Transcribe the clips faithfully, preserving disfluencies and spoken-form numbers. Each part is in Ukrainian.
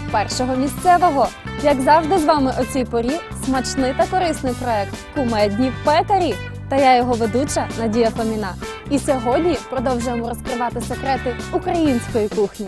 першого місцевого. Як завжди з вами о цій порі смачний та корисний проект «Кумедні пекарі». Та я його ведуча Надія Фоміна. І сьогодні продовжуємо розкривати секрети української кухні.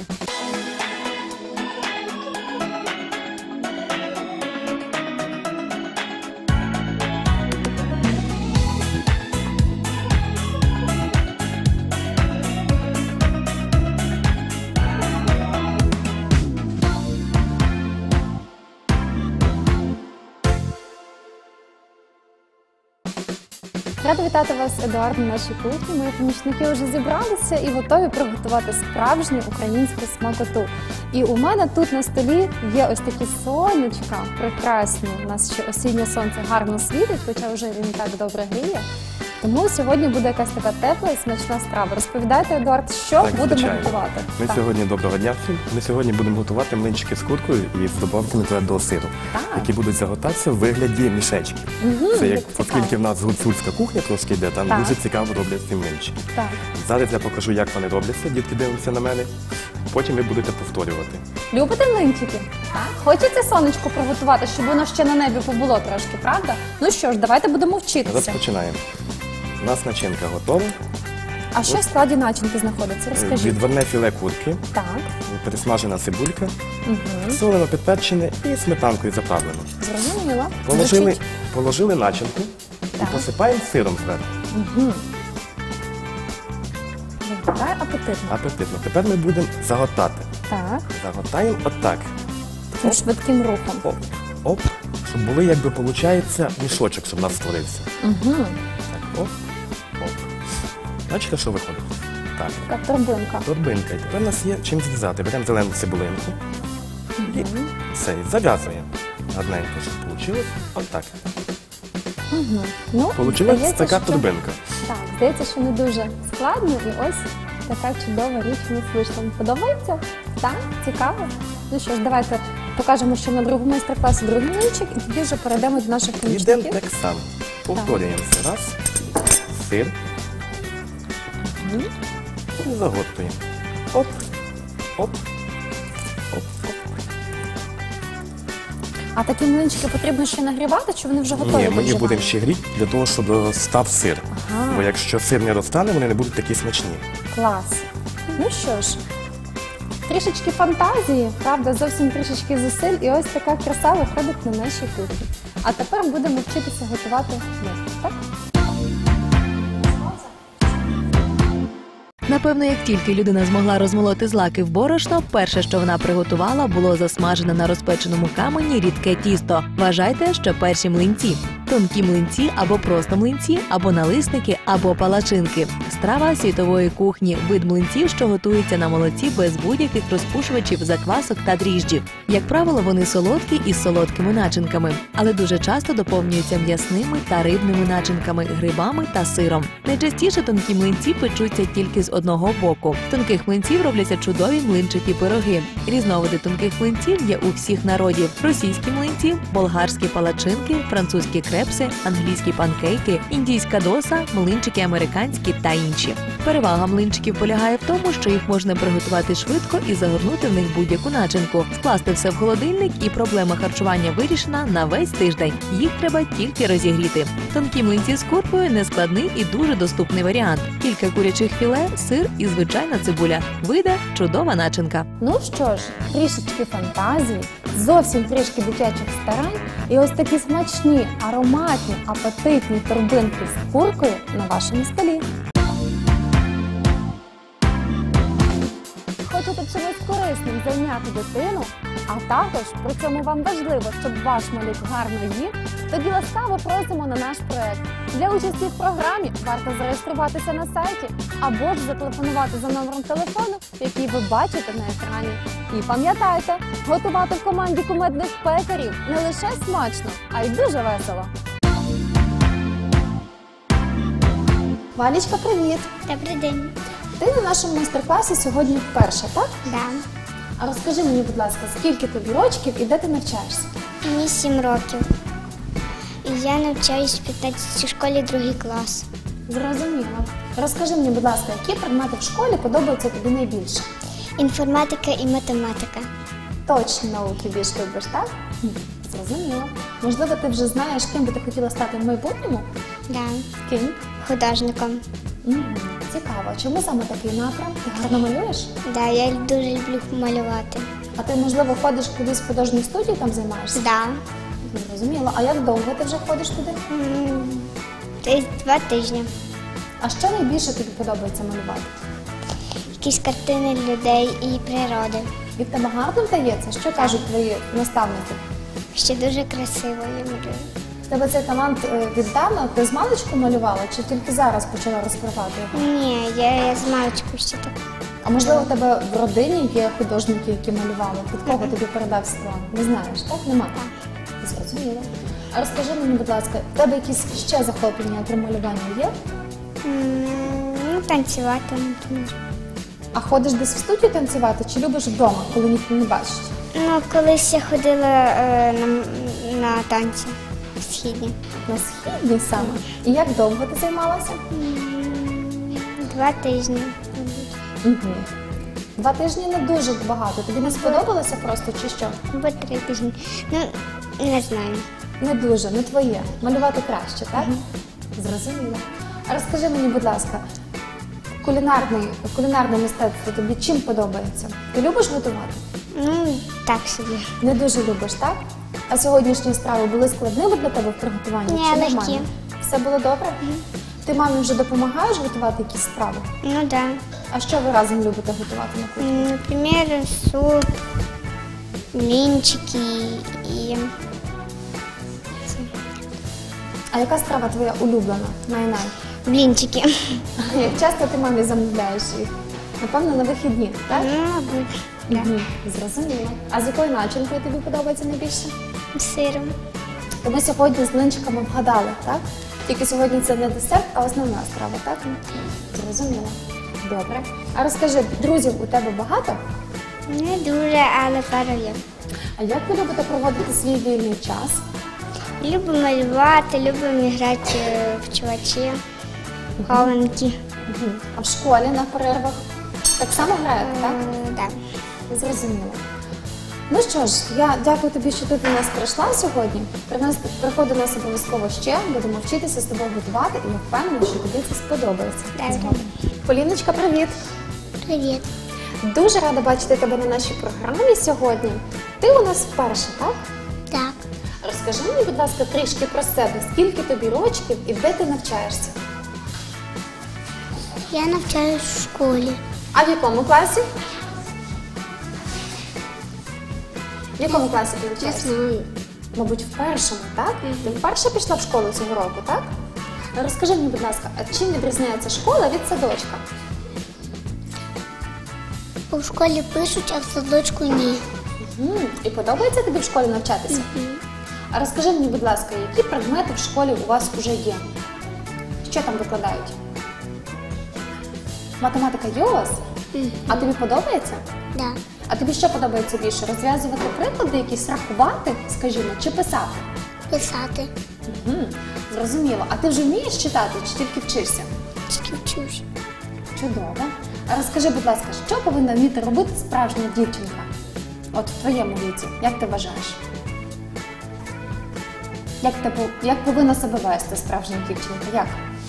Рада вітати вас, Едуард, на нашій кухні. Мої помічники вже зібралися і готові приготувати справжню українську смакоту. І у мене тут на столі є ось такі сонечка прекрасні. У нас ще осіннє сонце гарно світить, хоча вже він так добре гріє. Тому сьогодні буде якась така тепла і смачна страва. Розповідайте, Едуард, що так, будемо звичайно. готувати? Ми так. сьогодні, доброго дня всім, ми сьогодні будемо готувати млинчики з куркою і з добавками твердого сиру, так. які будуть заготатися в вигляді мішечків. Угу, Це як, оскільки в нас гуцульська кухня трошки йде, там так. дуже цікаво роблять ці млинчики. Так. Зараз я покажу, як вони робляться, дітки дивляться на мене, потім ви будете повторювати. Любите млинчики? Так. Хочеться сонечко приготувати, щоб воно ще на небі побуло трошки, правда? Ну що ж, давайте будемо вчитися. Розпочинаємо. У нас начинка готова. А що в складі начинки знаходиться? Розкажіть. Відварне філе курки, Так. пересмажена цибулька, Угу. солено підперчене і сметанкою заправлено. Зрозуміло. Положили, Звучить. положили начинку Так. і посипаємо сиром зверху. Угу. Виглядає апетитно. Апетитно. Тепер ми будемо заготати. Так. Заготаємо отак. Таким швидким рухом. Оп, оп. Щоб були, якби, виходить, мішочок, щоб у нас створився. Угу. Так, оп, оп. Бачите, що виходить? Так. Така торбинка. Торбинка. І тепер у нас є чим зрізати. Беремо зелену цибулинку і Угу. все, і зав'язуємо. Одненько, щоб вийшло. Отак. Угу. Ну, Получилась здається, така що- торбинка. Так, здається, що не дуже складно. І ось така чудова річ у нас вийшла. Вам подобається? Так? Цікаво? Ну що ж, давайте покажемо, що на другому майстер-класі другий млинчик, і тоді вже перейдемо до наших Йдемо помічників. так само. Повторюємо це. Раз. Сир. Мгм. І загортуємо. Оп. Оп. Оп. Оп. А такі млинчики потрібно ще нагрівати, чи вони вже готові? Ні, до ми їх вживання? будемо ще гріти для того, щоб став сир. Ага. Бо якщо сир не розтане, вони не будуть такі смачні. Клас. Ну що ж, трішечки фантазії, правда, зовсім трішечки зусиль, і ось така краса виходить на нашій кухні. А тепер будемо вчитися готувати ми, так? Напевно, як тільки людина змогла розмолоти злаки в борошно, перше, що вона приготувала, було засмажене на розпеченому камені рідке тісто. Вважайте, що перші млинці. Тонкі млинці або просто млинці, або налисники, або палачинки. Страва світової кухні – вид млинців, що готується на молоці без будь-яких розпушувачів, заквасок та дріжджів. Як правило, вони солодкі із солодкими начинками, але дуже часто доповнюються м'ясними та рибними начинками, грибами та сиром. Найчастіше тонкі млинці печуться тільки з одного боку. З тонких млинців робляться чудові млинчики-пироги. Різновиди тонких млинців є у всіх народів. Російські млинці, болгарські палачинки, французькі крепси, англійські панкейки, індійська доса, млинчики американські та інші. Перевага млинчиків полягає в тому, що їх можна приготувати швидко і загорнути в них будь-яку начинку. Скласти все в холодильник і проблема харчування вирішена на весь тиждень. Їх треба тільки розігріти. Тонкі млинці з куркою – нескладний і дуже доступний варіант. Кілька курячих філе, сир і звичайна цибуля. Вийде чудова начинка. Ну що ж, трішечки фантазії, зовсім трішки дитячих старань і ось такі смачні, ароматні, апетитні торбинки з куркою на вашому столі. Хочете чимось корисним зайняти дитину, а також при цьому вам важливо, щоб ваш малюк гарно їв, тоді ласкаво просимо на наш проект. Для участі в програмі варто зареєструватися на сайті або ж зателефонувати за номером телефону, який ви бачите на екрані. І пам'ятайте, готувати в команді кумедних пекарів не лише смачно, а й дуже весело. Валічка, привіт! Добрий день. Ти на нашому майстер-класі сьогодні вперше, так? Да. А розкажи мені, будь ласка, скільки тобі рочків і де ти навчаєшся? Мені сім років. І я навчаюсь в п'ятнадцятій школі другий клас. Зрозуміло. Розкажи мені, будь ласка, які предмети в школі подобаються тобі найбільше? Інформатика і математика. точні науки більш любиш, так? Зрозуміло. Можливо, ти вже знаєш, ким би ти хотіла стати в майбутньому? Да. Ким? Художником. Мгм. Цікаво. Чому саме такий напрям? Ти гарно малюєш? Да, я дуже люблю малювати. А ти, можливо, ходиш кудись в художній студії, там займаєшся? Да. Зрозуміло. А як довго ти вже ходиш туди? М, Десь два тижні. А що найбільше тобі подобається малювати? Якісь картини людей і природи. І в тебе гарно вдається? Що кажуть твої наставники? Ще дуже красиво я малюю. В тебе цей талант е, віддавна? Ти з маличку малювала чи тільки зараз почала розкривати його? Ні, я, я з маличку ще так. А можливо, у тебе в родині є художники, які малювали? Від кого тобі передався талант? Не знаєш, так? Нема? Зрозуміло. А розкажи мені, будь ласка, в тебе якісь ще захоплення крім малювання є? М, Ну, танцювати, наприклад. А ходиш десь в студію танцювати чи любиш вдома, коли ніхто не бачить? Ну, колись я ходила е, на, на танці східні. На східній саме. І як довго ти займалася? М, Два тижні. Угу. Два тижні не дуже багато. Тобі не сподобалося просто чи що? Або три тижні. Ну, не знаю. Не дуже, не твоє. Малювати краще, так? Зрозуміло. А розкажи мені, будь ласка, кулінарний, кулінарне мистецтво тобі чим подобається? Ти любиш готувати? Ну, так собі. Не дуже любиш, так? А сьогоднішні страви були складними для тебе в приготуванні? Ні, чи легкі. нормально? Все було добре? Ти мамі вже допомагаєш готувати якісь страви? Ну, да. А що ви разом любите готувати на кухні? М, Например, суп, блинчики и... А яка страва твоя улюблена? Най-най. Блинчики. Як часто ти мамі замовляєш їх? Напевно, на вихідні, так? Ну, мабуть, да. Мгм. Зрозуміло. А з якою начинкою тобі подобається найбільше? З сиром. То ми сьогодні з блинчиками вгадали, так? Тільки сьогодні це не десерт, а основна страва, так? Зрозуміло. Добре. А розкажи, друзів у тебе багато? Не дуже, але пару є. А як ви любите проводити свій вільний час? Любимо малювати, любимо грати е, в чувачі, хованки. Мгм. А в школі на перервах так само граєте, так? Е, Да. Зрозуміло. Ну що ж, я дякую тобі, що ти до нас прийшла сьогодні. При нас приходь до нас обов'язково ще, будемо вчитися з тобою готувати, і я впевнена, що тобі це сподобається. Так. Згодом. Поліночка, привіт! Привіт. Дуже рада бачити тебе на нашій програмі сьогодні. Ти у нас вперше, так? Так. Розкажи мені, будь ласка, трішки про себе. Скільки тобі рочків і де ти навчаєшся? Я навчаюсь в школі. А в якому класі? В якому класі ти навчаєшся? знаю. Мабуть, в першому, так? Ти вперше пішла в школу цього року, так? Розкажи мені, будь ласка, а чим відрізняється школа від садочка? У школі пишуть, а в садочку ні. М, І подобається тобі в школі навчатися? А розкажи мені, будь ласка, які предмети в школі у вас вже є? Що там викладають? Математика є у вас? А тобі подобається? Да. А тобі що подобається більше? Розв'язувати приклади, якісь рахувати, скажімо, чи писати? Писати. Мгм, Зрозуміло. А ти вже вмієш читати чи тільки вчишся? Тільки вчусь. Чудово. А розкажи, будь ласка, що повинна вміти робити справжня дівчинка? От в твоєму віці, як ти вважаєш? Як, ти, пов- як повинна себе вести справжня дівчинка? Як?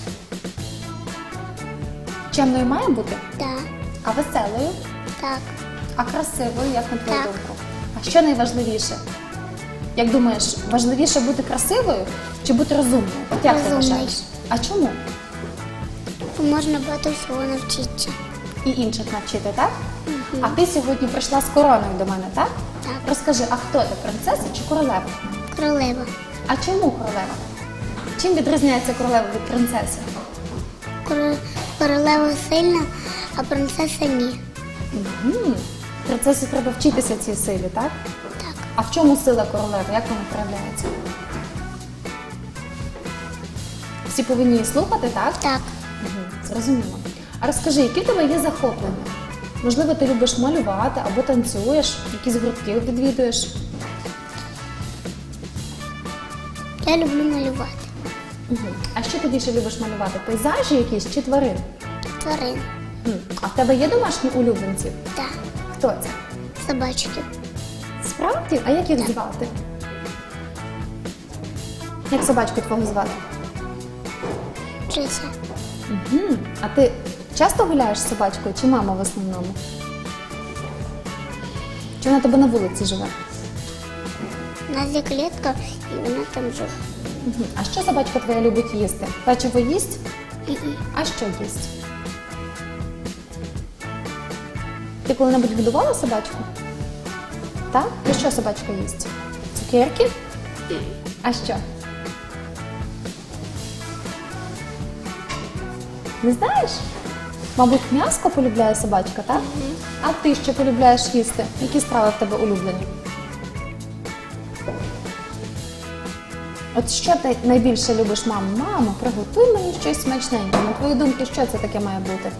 Чемною має бути? Да. А веселою? Так. А красивою, як на твою Так. думку? А що найважливіше? Як думаєш, важливіше бути красивою чи бути розумною? От як ти Розумною. вважаєш? А чому? Можна багато всього навчитися. І інших навчити, так? А ти сьогодні прийшла з короною до мене, так? Так. Розкажи, а хто ти, принцеса чи королева? Королева. А чому королева? Чим відрізняється королева від принцеси? Коро- Королева сильна, а принцеса ні. М, Принцесі треба вчитися цій силі, так? Так. А в чому сила королеви? Як вона проявляється? Всі повинні її слухати, так? Так. Мгм, Зрозуміло. А розкажи, які в тебе є захоплення? Можливо, ти любиш малювати або танцюєш, якісь гуртки відвідуєш? Я люблю малювати. Мгм. А що ти більше любиш малювати? Пейзажі якісь чи тварин? Тварин. М, А в тебе є домашні улюбленці? Так. Хто це? Собачки. Справді? А як їх звати? Як собачку твого звати? Трися. Угу. А ти часто гуляєш з собачкою чи мама в основному? Чи вона тебе на вулиці живе? У нас є клітка, і вона там живе. Угу. А що собачка твоя любить їсти? Печиво їсть? Мгм. А що їсть? Ти коли-небудь годувала собачку? Так? І що собачка їсть? Цукерки? А що? Не знаєш? Мабуть, м'яско полюбляє собачка, так? А ти що полюбляєш їсти? Які страви в тебе улюблені? От що ти найбільше любиш, мамо? Мамо, приготуй мені щось смачненьке. На твою думку, що це таке має бути?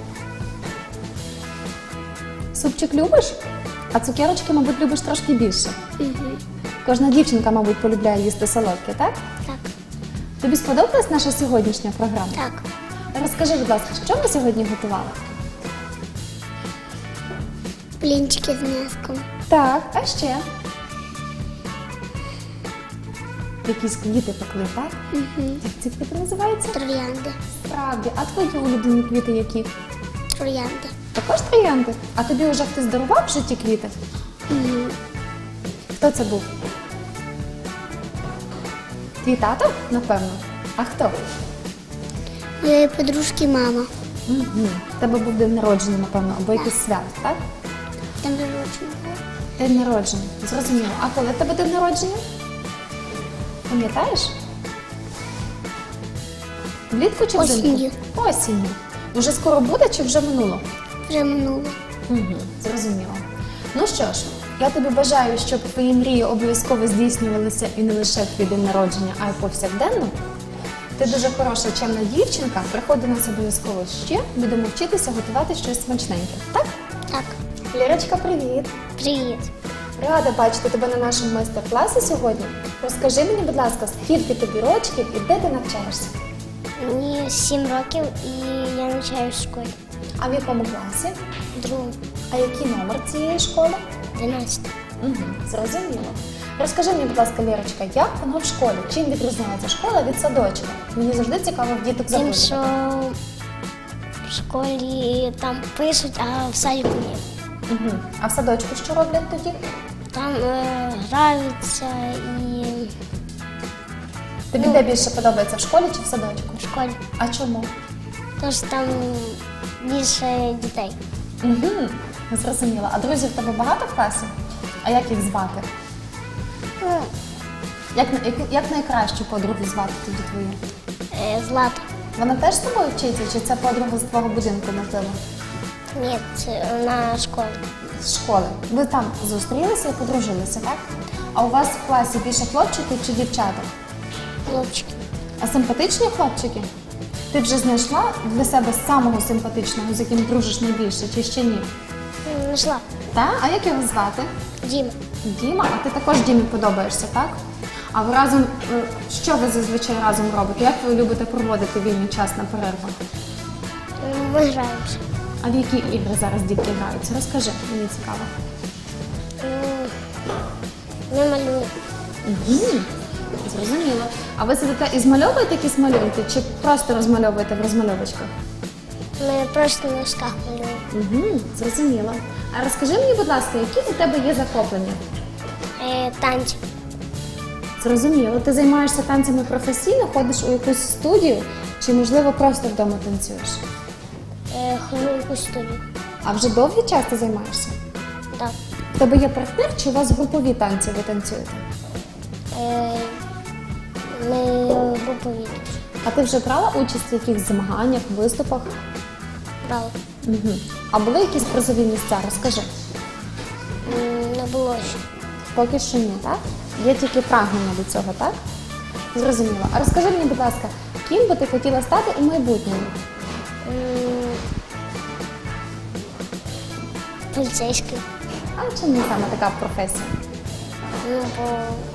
Супчик любиш? А цукерочки, мабуть, любиш трошки більше. Мгм. Кожна дівчинка, мабуть, полюбляє їсти солодке, так? Так, Тобі сподобалась наша сьогоднішня програма? так. Розкажи, будь ласка, що ми сьогодні готували? Блінчики з м'яском. Так, а ще? Якісь квіти пекли, так? Угу. Як ці квіти називаються? Троянди. Справді. А твої улюблені квіти які? Троянди. Також троянди? А тобі вже хтось дарував в житті квіти? Угу. Хто це був? Твій тато, напевно? А хто? Моєї подружки мама. Угу. Тебе був день народження, напевно, або якийсь свято, так? Там народження. День народження. Зрозуміло. А коли в тебе день народження? Пам'ятаєш? Влітку чи взимку? Осінню. Осінню. Уже скоро буде чи вже минуло? Вже минуло. Угу, зрозуміло. Ну що ж, я тобі бажаю, щоб твої мрії обов'язково здійснювалися і не лише в твій день народження, а й повсякденно. Ти дуже хороша, чемна дівчинка. Приходи нас обов'язково ще. Будемо вчитися готувати щось смачненьке. Так? Так. Лірочка, привіт! Привіт. Рада бачити тебе на нашому майстер-класі сьогодні. Розкажи мені, будь ласка, скільки тобі рочків і де ти навчаєшся? Мені сім років і я навчаюсь в школі. А в якому класі? Другу. А який номер цієї школи? Одинадцять. Угу, зрозуміло. Розкажи мені, будь ласка, Лірочка, як воно в школі? Чим відрізняється школа від садочка? Мені завжди цікаво в діток Тим, запитувати. що в школі там пишуть, а в садіку ні. Угу. А в садочку що роблять тоді? Там е, граються і Тобі Ну. де більше подобається, в школі чи в садочку? в школі. А чому? Тож там більше дітей. Угу. Зрозуміло. А друзів в тебе багато в класі? А як їх звати? Ну, Як, як, як найкращу подругу звати тоді твою? е, Злата. Вона теж з тобою вчиться, чи це подруга з твого будинку, можливо? Ні, це на школі. З школи. Ви там зустрілися і подружилися, так? А у вас в класі більше хлопчиків чи дівчаток? Хлопчики. А симпатичні хлопчики? Ти вже знайшла для себе самого симпатичного, з яким дружиш найбільше, чи ще ні? М, Знайшла. Так? А як його звати? Діма. Діма? А ти також Дімі подобаєшся, так? А ви разом, е, що ви зазвичай разом робите? Як ви любите проводити вільний час на перервах? М, Ми граємося. А в які ігри зараз дітки граються? Розкажи, мені цікаво. М, Ми малюємо. Угу. Зрозуміло. А ви сидите і змальовуєте якісь малюнки, чи просто розмальовуєте в розмальовочках? Ми просто на шкаф малюємо. Угу. Зрозуміло. А розкажи мені, будь ласка, які у тебе є захоплення? Е, Танці. Зрозуміло. Ти займаєшся танцями професійно, ходиш у якусь студію, чи, можливо, просто вдома танцюєш? Е, Ходжу в якусь студію. А вже довгий час ти займаєшся? Так. В тебе є партнер, чи у вас групові танці ви танцюєте? Е, Ми групові. А ти вже брала участь в якихось змаганнях, виступах? Брали. Угу. А були якісь призові місця? Розкажи. М, Не було ще. Поки що ні, так? Є тільки прагнення до цього, так? Зрозуміло. А розкажи мені, будь ласка, ким би ти хотіла стати у майбутньому? М, Поліцейський. А чому саме така професія? Ну, бо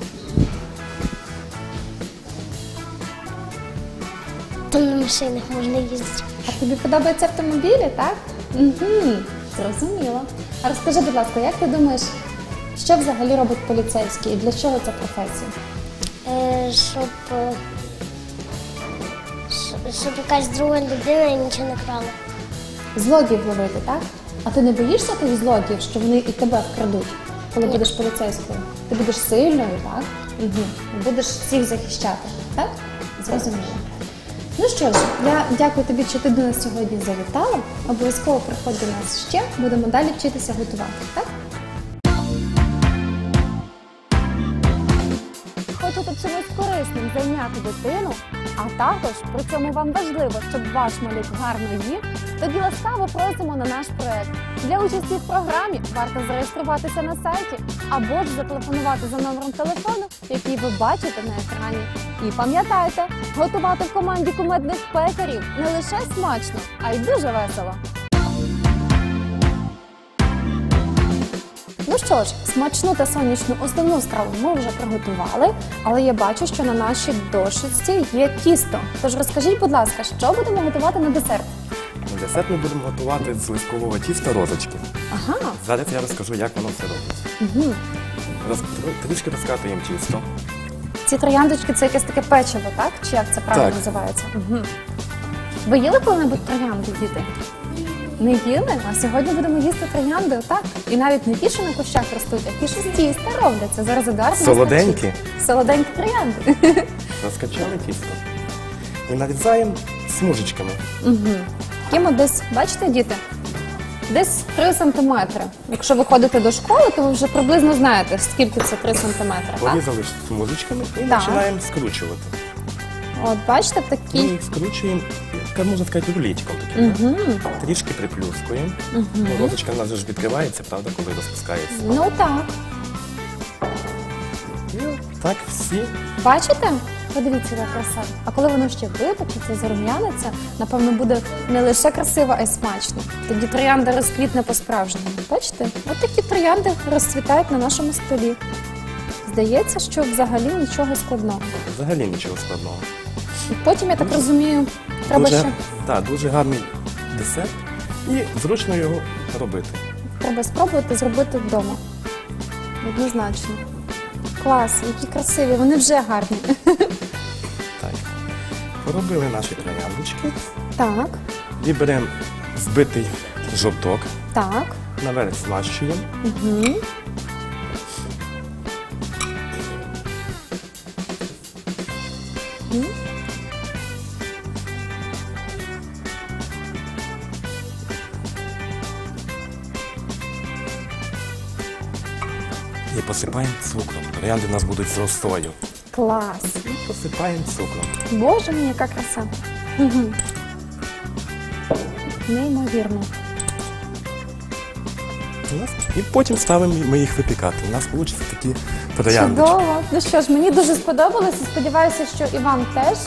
там на машинах можна їздити. А тобі подобаються автомобілі, так? Угу. Зрозуміло. А розкажи, будь ласка, як ти думаєш, Що взагалі робить поліцейський і для чого ця професія? Е, щоб, е, щ- щоб якась друга людина нічого не крала. Злодіїв ловити, так? А ти не боїшся тих злодіїв, що вони і тебе вкрадуть, коли Ні. будеш поліцейською? Ти будеш сильною, так? Угу. Будеш всіх захищати, так? Зрозуміло. Ну що ж, я дякую тобі, що ти до нас сьогодні завітала. Обов'язково приходь до нас ще, будемо далі вчитися готувати, так? Хочете чимось корисним зайняти дитину, а також при цьому вам важливо, щоб ваш малюк гарно їв, тоді ласкаво просимо на наш проект. Для участі в програмі варто зареєструватися на сайті або ж зателефонувати за номером телефону, який ви бачите на екрані. І пам'ятайте, готувати в команді кумедних пекарів не лише смачно, а й дуже весело. Ну що ж, смачну та сонячну основну страву ми вже приготували, але я бачу, що на нашій дошці є тісто. Тож розкажіть, будь ласка, що будемо готувати на десерт? На десерт ми будемо готувати з листкового тіста розочки. Ага. Зараз я розкажу, як воно все робиться. Угу. Роз... Трішки розкатуємо тісто. Ці трояндочки – це якесь таке печиво, так? Чи як це правильно Так. називається? Угу. Ви їли коли-небудь троянди, діти? Не їли? А сьогодні будемо їсти троянди, отак. І навіть не ті, що на кущах ростуть, а ті, що з тіста робляться. Зараз Едуард нас Солоденькі. навчить. Солоденькі троянди. Розкачали тісто. І нарізаємо смужечками. Угу. Такими десь, бачите, діти? Десь три сантиметри. Якщо ви ходите до школи, то ви вже приблизно знаєте, скільки це три сантиметри, так? Порізали смужечками і починаємо скручувати. От, бачите, Ми такі. їх скручуємо, як можна сказати, рулетиком таким. Угу. Трішки приплюскуємо. Угу. Ну, розочка в нас же ж відкривається, правда, коли розпускається. Ну так. І так всі. Бачите? Подивіться, яка краса. А коли воно ще випечеться, зарум'яниться, напевно, буде не лише красиво, а й смачно. Тоді троянда розквітне по-справжньому. Бачите? От такі троянди розцвітають на нашому столі. Здається, що взагалі нічого складного. Взагалі нічого складного. І потім, я так розумію, треба дуже, ще так, дуже гарний десерт і зручно його робити. треба спробувати зробити вдома. Однозначно. Клас, які красиві, вони вже гарні. Так. Поробили наші трояндочки. Так, І беремо збитий жовток, так. наверх змащуємо. Угу. І посипаємо цукром. Троянди у нас будуть з росою. Клас. І посипаємо цукром. Боже мій, яка краса. Угу. Неймовірно. У нас- І потім ставимо ми їх випікати. У нас вийде такі трояндочки. Чудово. Ну що ж, мені дуже сподобалося. Сподіваюся, що і вам теж.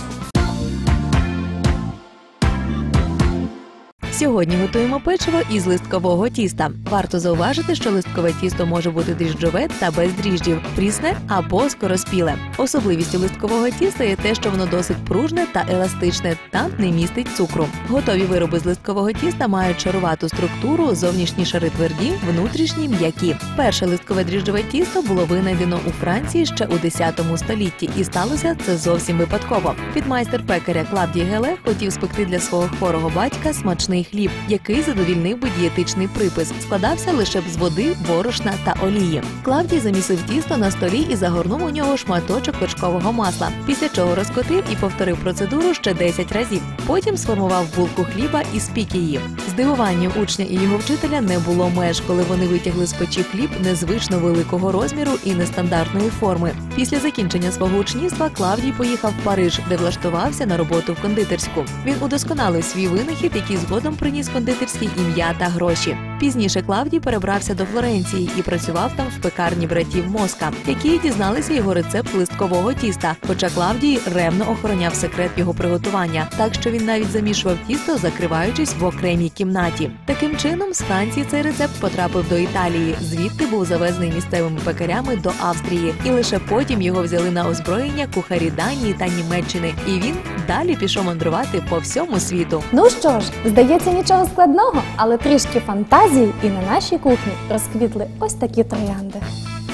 Сьогодні готуємо печиво із листкового тіста. Варто зауважити, що листкове тісто може бути дріжджове та без дріжджів, прісне або скороспіле. Особливістю листкового тіста є те, що воно досить пружне та еластичне та не містить цукру. Готові вироби з листкового тіста мають шарувату структуру, зовнішні шари тверді, внутрішні м'які. Перше листкове дріжджове тісто було винайдено у Франції ще у десятому столітті, і сталося це зовсім випадково. Підмайстер пекаря Клавдій Геле хотів спекти для свого хворого батька смачний хліб, який задовільнив би дієтичний припис. Складався лише б з води, борошна та олії. Клавдій замісив тісто на столі і загорнув у нього шматочок вершкового масла, після чого розкотив і повторив процедуру ще десять разів. Потім сформував булку хліба і спік її. Здивуванню учня і його вчителя не було меж, коли вони витягли з печі хліб незвично великого розміру і нестандартної форми. Після закінчення свого учнівства Клавдій поїхав в Париж, де влаштувався на роботу в кондитерську. Він удосконалив свій винахід, який згодом приніс кондитерській ім'я та гроші. Пізніше Клавдій перебрався до Флоренції і працював там в пекарні братів Моска, які дізналися його рецепт листкового тіста, хоча Клавдій ревно охороняв секрет його приготування, так що він навіть замішував тісто, закриваючись в окремій кімнаті. Таким чином, з Франції цей рецепт потрапив до Італії, звідти був завезений місцевими пекарями до Австрії, і лише потім його взяли на озброєння кухарі Данії та Німеччини, і він далі пішов мандрувати по всьому світу. Ну що ж, здається, нічого складного, але трішки фантазії і на нашій кухні розквітли ось такі троянди.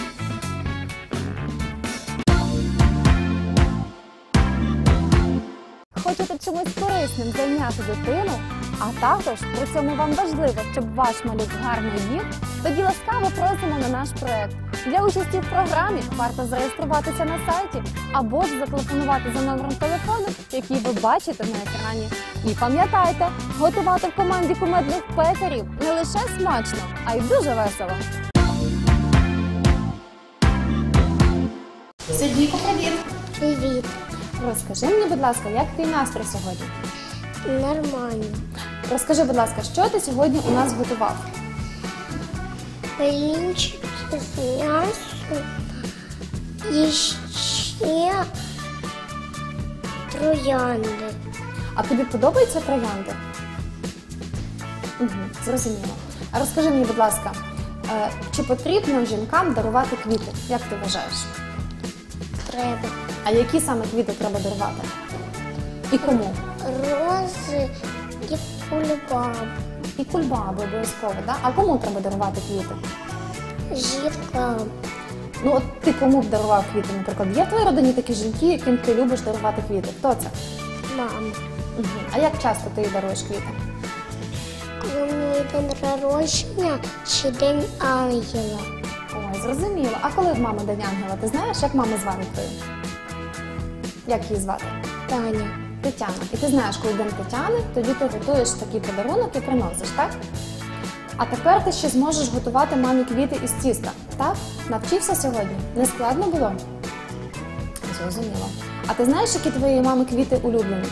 чимось корисним зайняти дитину, а також при цьому вам важливо, щоб ваш малюк гарно їв, тоді ласкаво просимо на наш проект. Для участі в програмі варто зареєструватися на сайті або ж зателефонувати за номером телефону, який ви бачите на екрані. І пам'ятайте, готувати в команді кумедних пекарів не лише смачно, а й дуже весело. Сергійко, привіт! Привіт. Розкажи мені, будь ласка, як твій настрій сьогодні? Нормально. Розкажи, будь ласка, що ти сьогодні у нас готував? Блинчики з м'ясом і ще троянди. А тобі подобаються троянди? Угу, зрозуміло. А розкажи мені, будь ласка, е, чи потрібно жінкам дарувати квіти? Як ти вважаєш? Треба. А які саме квіти треба дарувати? І кому? Рози і кульбаб. І кульбаби обов'язково, да? А кому треба дарувати квіти? Жінкам. Ну от ти кому б дарував квіти, наприклад? Є в твоїй родині такі жінки, яким ти любиш дарувати квіти? Хто це? Мама. Угу. А як часто ти їй даруєш квіти? Коли в неї день народження чи день ангела. Ой, зрозуміло. А коли в мами День Ангела? Ти знаєш, як мама звати твою? Як її звати? Таня. Тетяна. І ти знаєш, коли День Тетяни, тоді ти готуєш такий подарунок і приносиш, так? А тепер ти ще зможеш готувати мамі квіти із тіста, так? Навчився сьогодні? Не складно було? Зрозуміло. А ти знаєш, які твоєї мами квіти улюблені?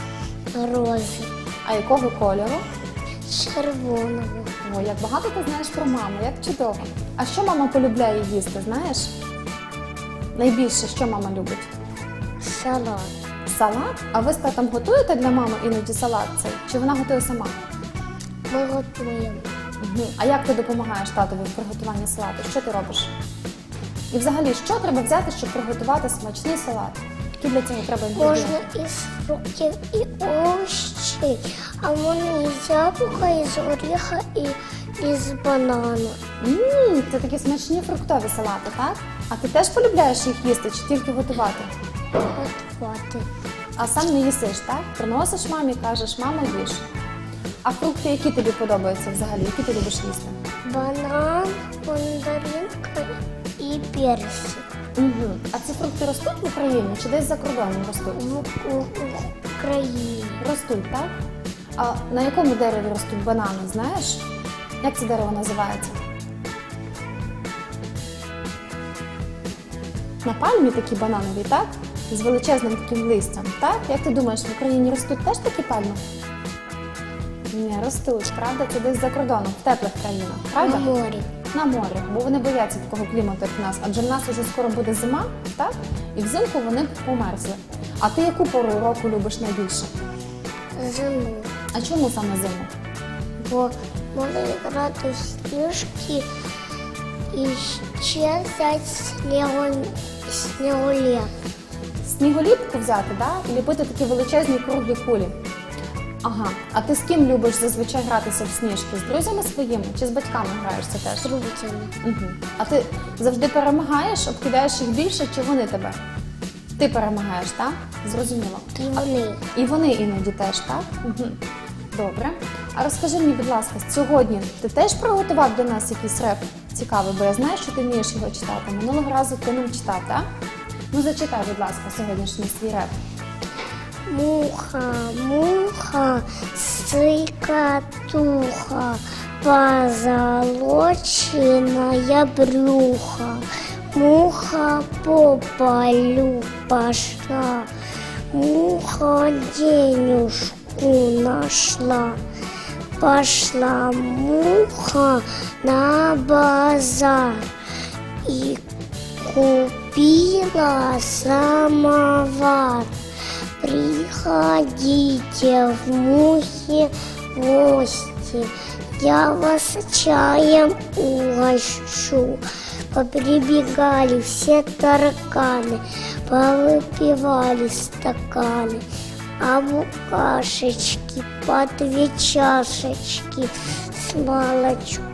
Рози. А якого кольору? Червоного. О, як багато ти знаєш про маму, як чудово. А що мама полюбляє їсти, знаєш? Найбільше, що мама любить? Салат. Салат? А ви з татом готуєте для мами іноді салат цей? Чи вона готує сама? Ми готуємо. Угу. А як ти допомагаєш татові в приготуванні салату? Що ти робиш? І взагалі, що треба взяти, щоб приготувати смачний салат? Які для цього треба інгредієнти? Можна із фруктів і овочей, а можна із яблука, із оріха і із банана. Ммм, це такі смачні фруктові салати, так? А ти теж полюбляєш їх їсти чи тільки готувати? Готувати. А сам не їсиш, так? Приносиш мамі, кажеш, мама, їж. А фрукти, які тобі подобаються взагалі? Які ти любиш їсти? Банан, мандаринка і персик. Угу. А ці фрукти ростуть в Україні чи десь за кордоном ростуть? В, у- в Україні. Ростуть, так? А на якому дереві ростуть банани, знаєш? Як це дерево називається? На пальмі такі бананові, так? З величезним таким листям, так? Як ти думаєш, в Україні ростуть теж такі пальми? Ні, ростуть, правда? Це десь за кордоном, в теплих країнах, правда? На морі. На морі, бо вони бояться такого клімату, як в нас. Адже в нас вже скоро буде зима, так? І взимку вони померзли. А ти яку пору року любиш найбільше? Зиму. А чому саме зиму? Бо можна грати в сніжки і ще взяти снігу... снігулет. Сніголіпку взяти, да? І ліпити такі величезні круглі кулі. Ага. А ти з ким любиш зазвичай гратися в сніжки? З друзями своїми чи з батьками граєшся теж? З друзями. Угу. А ти завжди перемагаєш, обкидаєш їх більше, чи вони тебе? Ти перемагаєш, так? Зрозуміло. І вони. І вони іноді теж, так? Угу. Добре. А розкажи мені, будь ласка, сьогодні ти теж приготував для нас якийсь реп цікавий, бо я знаю, що ти вмієш його читати. Минулого разу ти нам читав, так? Ну, зачитай, будь ласка, сьогоднішній свій реп. Муха, муха, цикатуха, позолоченная брюха. Муха по полю пошла, муха денежку нашла. Пошла муха на базар и купила самовар. Приходите в мухи в гости, я вас чаем угощу. Поприбегали все тараканы, повыпивали стаканы, а букашечки по две чашечки с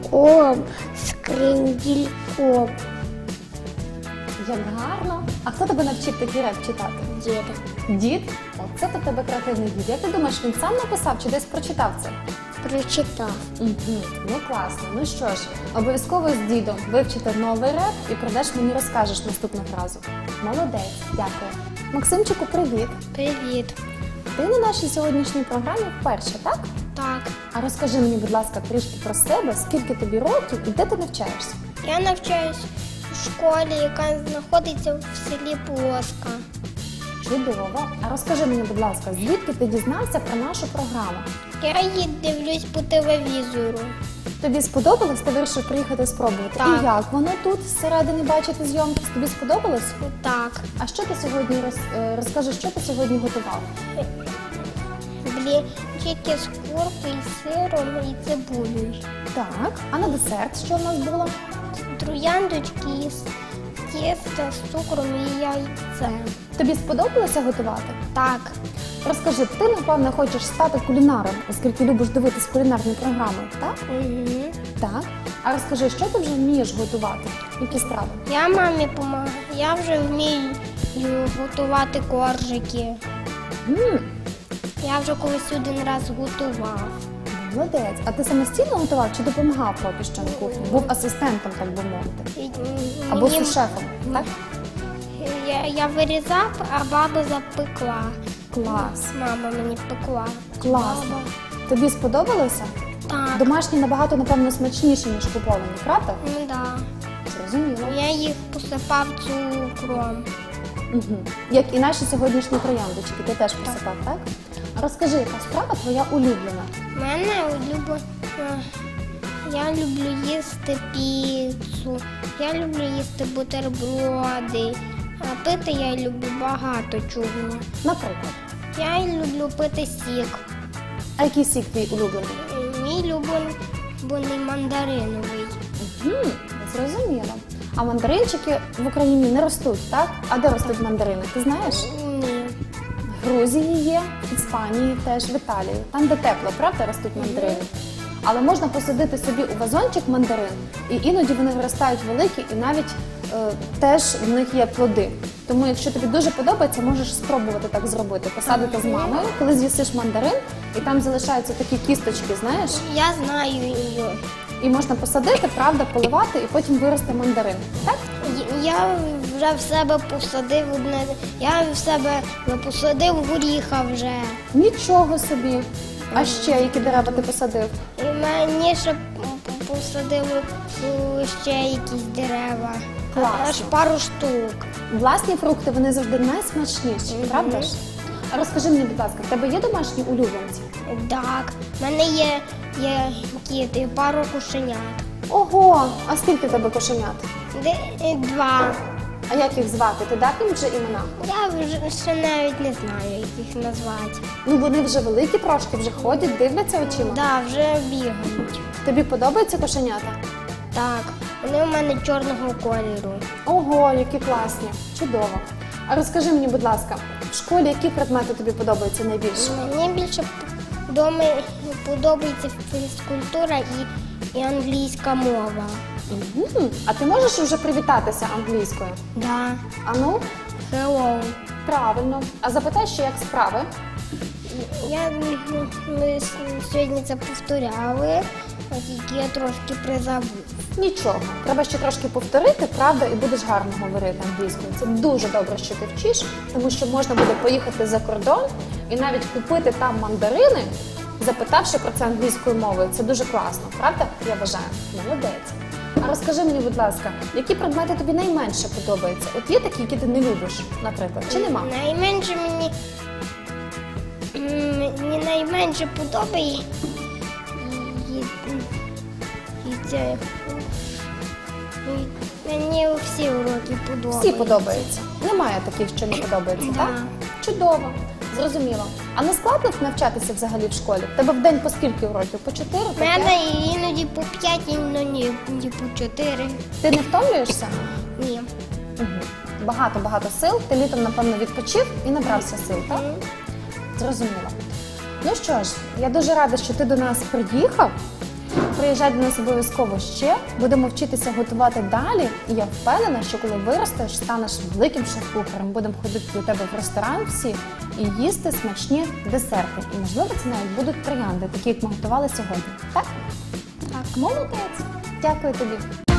молочком, с крендельком. Як гарно. А хто тебе тебе навчив такий реп читати? Дід. Дід? О, це то тебе креативний дід. Як ти думаєш, він сам написав чи десь прочитав це? Прочитав. Угу. Ну класно. Ну що ж, обов'язково з дідом вивчити новий реп і прийдеш мені розкажеш наступного разу. Молодець, дякую. Максимчику, привіт. Привіт. Ти на нашій сьогоднішній програмі вперше, так? Так. А розкажи мені, будь ласка, трішки про себе, скільки тобі років і де ти навчаєшся? Я навчаюсь у школі, яка знаходиться в селі Плоска. Чудово. А розкажи мені, будь ласка, звідки ти дізнався про нашу програму? Я її дивлюсь по телевізору. Тобі сподобалось? Ти вирішив приїхати спробувати? Так. І як воно тут зсередини бачити зйомки? Тобі сподобалось? Так. А що ти сьогодні роз... е, розкажи, що ти сьогодні готував? Блінчики з куркою, сиром і цибулею. Так. А на десерт що в нас було? Трояндочки з тіста з цукром і яйцем. Тобі сподобалося готувати? Так. Розкажи, ти, напевно, хочеш стати кулінаром, оскільки любиш дивитись кулінарні програми, так? Угу. Так. А розкажи, що ти вже вмієш готувати? Які страви? Я мамі допомагаю. Я вже вмію готувати коржики. М, Я вже колись один раз готував. Молодець. А ти самостійно готував чи допомагав поки що на кухні? Був асистентом, так би мовити. І, м, Або мені- сушефом, так? Я, я вирізав, а баба запекла. Клас. Мама мені пекла. Класно. Баба. Тобі сподобалося? Так. Домашні набагато, напевно, смачніші, ніж куповані, правда? Ну да. Зрозуміло. Я їх посипав цукром. Угу. Як і наші сьогоднішні трояндочки, ти теж посипав, так? А розкажи, яка страва твоя улюблена? У мене улюблена. Я люблю їсти піцу. Я люблю їсти бутерброди. А пити я люблю багато чого. Наприклад. Я люблю пити сік. А який сік твій улюблений? Мій улюблений мандариновий. Угу. Зрозуміло. А мандаринчики в Україні не ростуть, так? А де ростуть мандарини? Ти знаєш? Ні. В Грузії є, в Іспанії теж, в Італії. Там, де тепло, правда, ростуть мандарини. Але можна посадити собі у вазончик мандарин, і іноді вони виростають великі, і навіть е, теж в них є плоди. Тому, якщо тобі дуже подобається, можеш спробувати так зробити. Посадити з мамою, коли з'їсиш мандарин, і там залишаються такі кісточки, знаєш, Я знаю її. і можна посадити, правда, поливати, і потім виросте мандарин. Так? Я вже в себе посадив одне. Я в себе посадив горіха вже. Нічого собі. А ще які дерева ти посадив? І мені ще посадили ще якісь дерева. Класно. Аж пару штук. Власні фрукти, вони завжди найсмачніші, Мгм. правда ж? А розкажи мені, будь ласка, в тебе є домашні улюбленці? Так, в мене є, є кіти, пару кошенят. Ого, а скільки в тебе кошенят? Де, е, два. А як їх звати? Ти дав їм вже імена? Я вже ще навіть не знаю, як їх назвати. Ну вони вже великі трошки, вже ходять, дивляться очима. Да, вже бігають. Тобі подобаються кошенята? Так, вони у мене чорного кольору. Ого, які класні, чудово. А розкажи мені, будь ласка, в школі які предмети тобі подобаються найбільше? Мені більше вдома подобається фізкультура і, і англійська мова. Мгм. А ти можеш вже привітатися англійською? Да. А ну, Hello. правильно. А запитай ще, як справи? Я, ми с- сьогодні це повторяли, а тільки я трошки призабув. Нічого, треба ще трошки повторити, правда, і будеш гарно говорити англійською. Це дуже добре, що ти вчиш, тому що можна буде поїхати за кордон і навіть купити там мандарини, запитавши про це англійською мовою. Це дуже класно, правда? Я вважаю. Молодець. А розкажи мені, будь ласка, які предмети тобі найменше подобаються? От є такі, які ти не любиш, наприклад, чи нема? Найменше мені, м, мені найменше подобається і, і це. І мені всі уроки подобаються. Всі подобаються. Немає таких, що не подобається, Да. так? Чудово, зрозуміло. А не складно навчатися взагалі в школі? В тебе в день по скільки уроків? По чотири? У По п'ять? мене іноді по п'ять, іноді по чотири. Ти не втомлюєшся? Ні. Багато-багато сил. Ти літом, напевно, відпочив і набрався сил, так? Мгм. Зрозуміло. Ну що ж, я дуже рада, що ти до нас приїхав. приїжджай до нас обов'язково ще. Будемо вчитися готувати далі. І я впевнена, що коли виростеш, станеш великим шеф-кухарем. Будемо ходити до тебе в ресторан всі і їсти смачні десерти. І, можливо, це навіть будуть троянди, такі, як ми готували сьогодні. Так? Так. Молодець. Дякую тобі.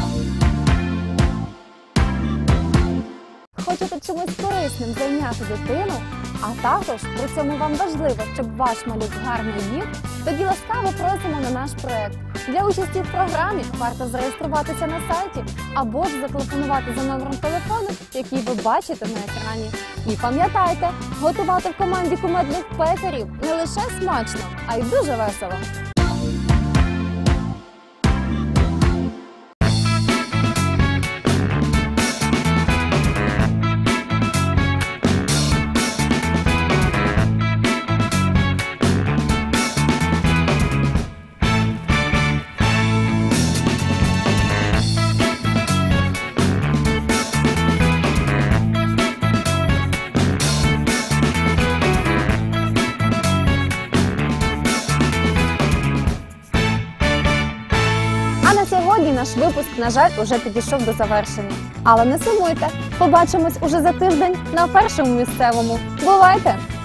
Хочете чимось корисним зайняти дитину, а також при цьому вам важливо, щоб ваш малюк гарно їв, тоді ласкаво просимо на наш проект. Для участі в програмі варто зареєструватися на сайті або ж зателефонувати за номером телефону, який ви бачите на екрані. І пам'ятайте, готувати в команді кумедних пекарів не лише смачно, а й дуже весело. А на сьогодні наш випуск, на жаль, уже підійшов до завершення. Але не сумуйте, побачимось уже за тиждень на першому місцевому. Бувайте!